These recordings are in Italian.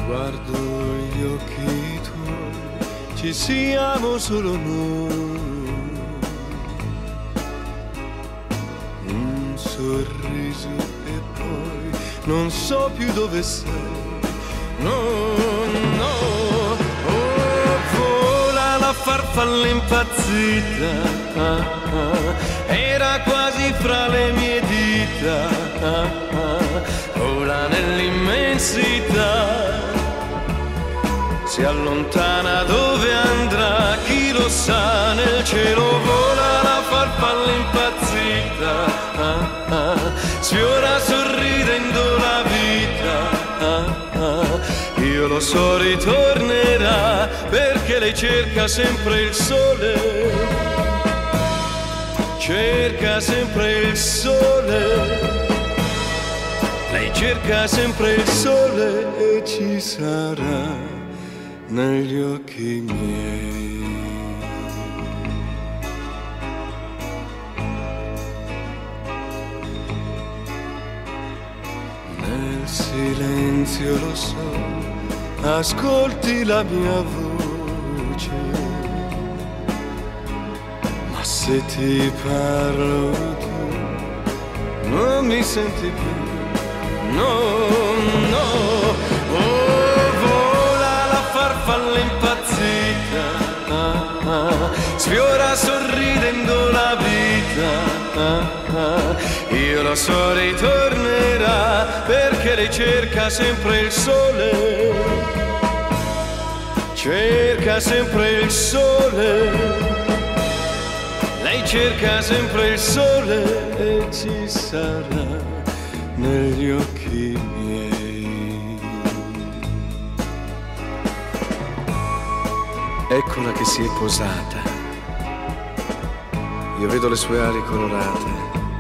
Guardo gli occhi tuoi, ci siamo solo noi. Un sorriso e poi non so più dove sei. No, no, oh, vola la farfalla impazzita, era quasi fra le mie dita, vola nell'immensità, si allontana dove andrà, chi lo sa, nel cielo vola la farfalla impazzita, sfiora sorridendo la vita. Io lo so ritornerà perché lei cerca sempre il sole, cerca sempre il sole, lei cerca sempre il sole e ci sarà negli occhi miei. Nel silenzio lo so, ascolti la mia voce, ma se ti parlo tu non mi senti più, no, no, oh, vola la farfalla impazzita, sfiora sorridendo la vita, io lo so ritornerà perché lei cerca sempre il sole, cerca sempre il sole, lei cerca sempre il sole e ci sarà negli occhi miei. Eccola che si è posata, io vedo le sue ali colorate,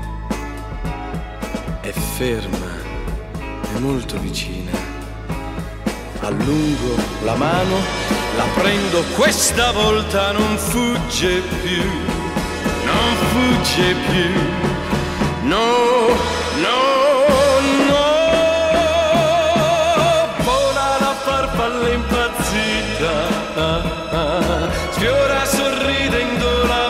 è ferma, è molto vicina, allungo la mano, la prendo, questa volta non fugge più, non fugge più, no, no, no, vola la farfalla impazzita, sfiora sorridendo la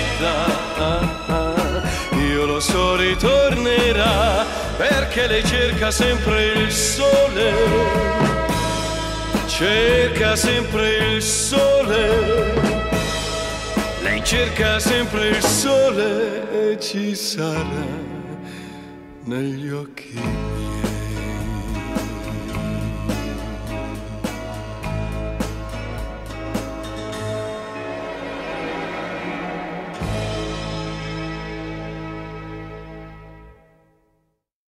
vita, io lo so ritornerà perché lei cerca sempre il sole, cerca sempre il sole, lei cerca sempre il sole e ci sarà negli occhi miei.